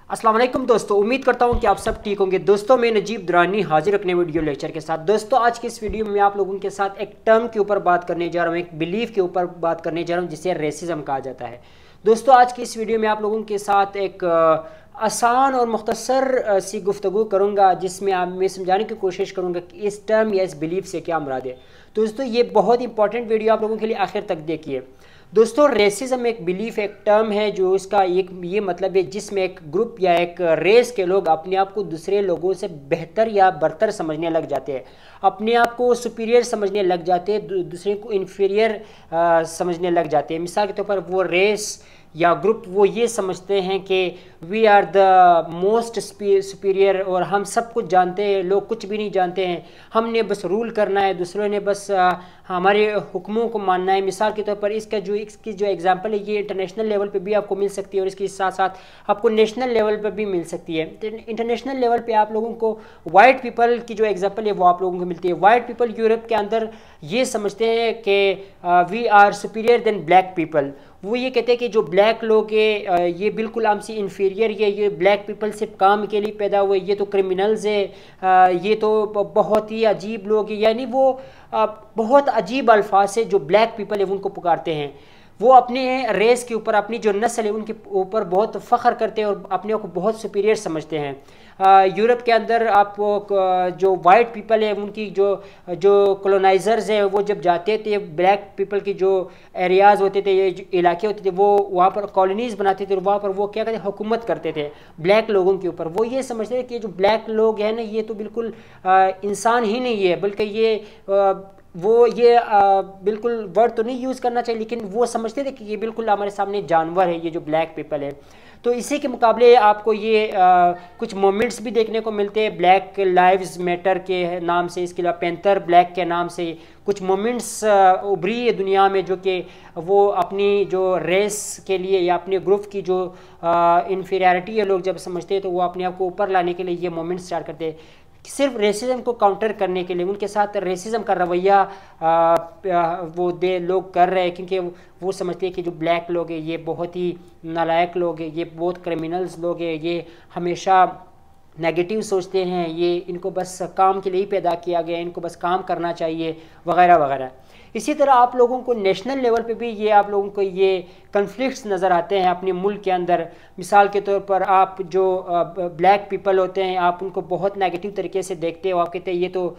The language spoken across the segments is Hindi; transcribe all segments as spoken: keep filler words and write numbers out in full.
अस्सलाम वालेकुम दोस्तों, उम्मीद करता हूं कि आप सब ठीक होंगे। दोस्तों मैं नजीब दुरानी हाजिर रखने वीडियो लेक्चर के साथ। दोस्तों आज की इस वीडियो में मैं आप लोगों के साथ एक टर्म के ऊपर बात करने जा रहा हूं, एक बिलीफ के ऊपर बात करने जा रहा हूं जिसे रेसिज्म कहा जाता है। दोस्तों आज की इस वीडियो में आप लोगों के साथ एक आसान और मुख्तसर सी गुफ्तगू करूँगा जिसमें आप मैं समझाने की कोशिश करूँगा कि इस टर्म या इस बिलीफ से क्या मुराद है। दोस्तों ये बहुत इंपॉर्टेंट वीडियो आप लोगों के लिए आखिर तक देखिए। दोस्तों रेसिज्म एक बिलीफ, एक टर्म है जो इसका एक ये मतलब है जिसमें एक ग्रुप या एक रेस के लोग अपने आप को दूसरे लोगों से बेहतर या बरतर समझने लग जाते हैं, अपने आप को सुपीरियर समझने लग जाते हैं, दूसरे को इन्फीरियर समझने लग जाते हैं। मिसाल के तौर पर वो रेस या ग्रुप वो ये समझते हैं कि we are the most superior और हम सब कुछ जानते हैं, लोग कुछ भी नहीं जानते हैं, हमने बस रूल करना है, दूसरों ने बस आ, हमारे हुक्मों को मानना है। मिसाल के तौर पर इसका जो इसकी जो एग्जांपल है ये इंटरनेशनल लेवल पे भी आपको मिल सकती है और इसके साथ साथ आपको नेशनल लेवल पर भी मिल सकती है। इंटरनेशनल लेवल पे आप लोगों को वाइट पीपल की जो एग्जांपल है वो आप लोगों को मिलती है। वाइट पीपल यूरोप के अंदर ये समझते हैं कि we are superior than black people. वो ये कहते हैं कि जो ब्लैक लोग है ये बिल्कुल हमसे इन्फीरियर है, ये ब्लैक पीपल सिर्फ काम के लिए पैदा हुए, ये तो क्रिमिनल्स है, ये तो बहुत ही अजीब लोग हैं। यानी वो बहुत अजीब अल्फाज से जो ब्लैक पीपल है उनको पुकारते हैं। वो अपने रेस के ऊपर, अपनी जो नस्ल है उनके ऊपर बहुत फ़ख्र करते हैं और अपने आप को बहुत सुपीरियर समझते हैं। यूरोप के अंदर आप जो वाइट पीपल है उनकी जो जो कॉलोनाइजर्स है वो जब जाते थे, ब्लैक पीपल की जो एरियाज़ होते थे, ये इलाके होते थे, वो वहाँ पर कॉलोनीज़ बनाते थे और वहाँ पर वो क्या कहते हुकूमत करते थे ब्लैक लोगों के ऊपर। वो ये समझते थे कि जो ब्लैक लोग हैं ना ये तो बिल्कुल इंसान ही नहीं है, बल्कि ये आ, वो ये आ, बिल्कुल वर्ड तो नहीं यूज़ करना चाहिए, लेकिन वो समझते थे कि ये बिल्कुल हमारे सामने जानवर है, ये जो ब्लैक पीपल है। तो इसी के मुकाबले आपको ये आ, कुछ मोमेंट्स भी देखने को मिलते हैं ब्लैक लाइव्स मैटर के नाम से, इसके अलावा पैंथर ब्लैक के नाम से कुछ मोमेंट्स उभरी है दुनिया में जो कि वो अपनी जो रेस के लिए या अपने ग्रुप की जो इन्फीरियरिटी है लोग जब समझते हैं तो वो अपने आप को ऊपर लाने के लिए ये मोमेंट्स स्टार्ट करते हैं, सिर्फ रेसिज्म को काउंटर करने के लिए। उनके साथ रेसिज्म का रवैया वो दे लोग कर रहे हैं क्योंकि वो समझते हैं कि जो ब्लैक लोग हैं ये बहुत ही नालायक लोग हैं, ये बहुत क्रिमिनल्स लोग हैं, ये हमेशा नेगेटिव सोचते हैं, ये इनको बस काम के लिए ही पैदा किया गया, इनको बस काम करना चाहिए वगैरह वगैरह। इसी तरह आप लोगों को नेशनल लेवल पे भी ये आप लोगों को ये कन्फ्लिक्ट्स नज़र आते हैं अपने मुल्क के अंदर। मिसाल के तौर पर आप जो ब्लैक पीपल होते हैं आप उनको बहुत नेगेटिव तरीके से देखते हो, आप कहते हैं ये तो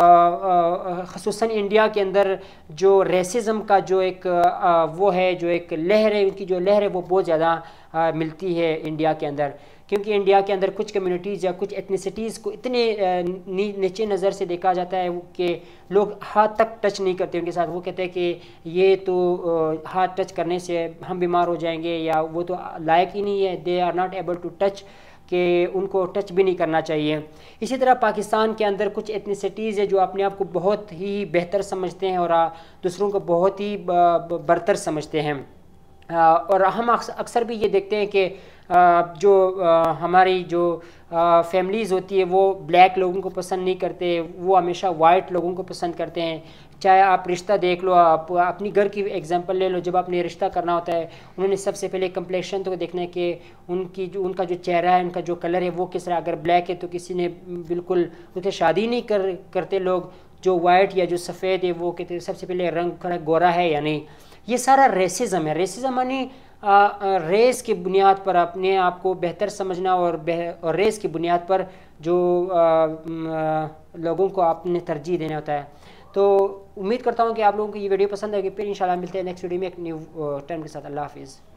ख़ुसूसन इंडिया के अंदर जो रेसिज्म का जो एक आ, वो है, जो एक लहर है, उनकी जो लहर है वो बहुत ज़्यादा मिलती है इंडिया के अंदर, क्योंकि इंडिया के अंदर कुछ कम्युनिटीज़ या कुछ एथनिसिटीज़ को इतने नीचे नज़र से देखा जाता है कि लोग हाथ तक टच नहीं करते उनके साथ। वो कहते हैं कि ये तो हाथ टच करने से हम बीमार हो जाएंगे या वो तो लायक ही नहीं है, they are not able to touch, कि उनको टच भी नहीं करना चाहिए। इसी तरह पाकिस्तान के अंदर कुछ एथनिसिटीज़ है जो अपने आप को बहुत ही बेहतर समझते हैं और दूसरों को बहुत ही बरतर समझते हैं। और हम अक्सर भी ये देखते हैं कि जो हमारी जो फैमिलीज़ होती है वो ब्लैक लोगों को पसंद नहीं करते, वो हमेशा वाइट लोगों को पसंद करते हैं। चाहे आप रिश्ता देख लो, आप अपनी घर की एग्जांपल ले लो, जब आपने रिश्ता करना होता है उन्होंने सबसे पहले कंप्लेक्शन तो देखना है कि उनकी जो उनका जो चेहरा है, उनका जो कलर है वो किस तरह, अगर ब्लैक है तो किसी ने बिल्कुल उसे शादी नहीं कर करते लोग, जो वाइट या जो सफ़ेद है वो कहते सबसे पहले रंग गोरा है या नहीं। ये सारा रेसिज्म है। रेसिज्म यानी रेस की बुनियाद पर अपने आप को बेहतर समझना और, और रेस की बुनियाद पर जो आ, आ, लोगों को आपने तरजीह देना होता है। तो उम्मीद करता हूँ कि आप लोगों को ये वीडियो पसंद आएगी। फिर इंशाल्लाह मिलते हैं नेक्स्ट वीडियो में एक न्यू टर्म के साथ। अल्लाह हाफिज़।